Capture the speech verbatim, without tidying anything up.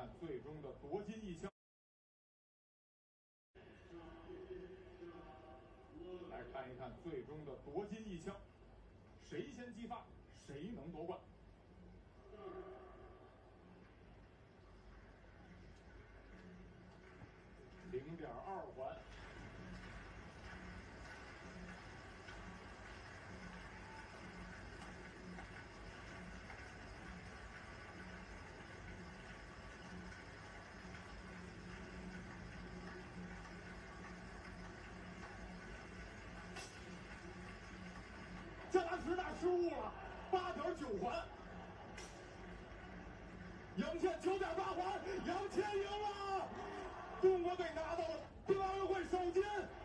看最终的夺金一枪。来看一看最终的夺金一枪，谁先击发，谁能夺冠。零点二环。加拉什纳失误了，八点九环。杨倩九点八环，杨倩赢了，中国队拿到了冬奥运会首金。